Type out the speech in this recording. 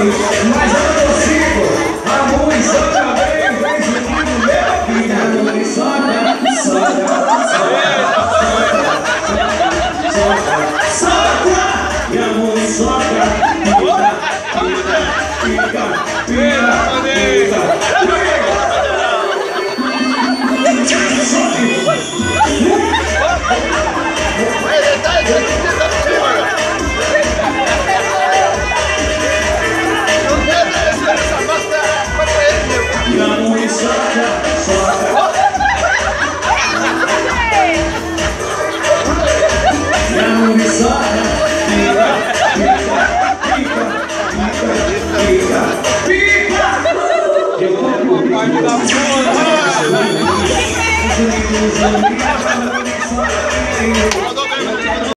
Mas eu não consigo. A muriçoca vem aqui no meu filho. A muriçoca, soca, soca. E a muriçoca pica. Vai me dar porra!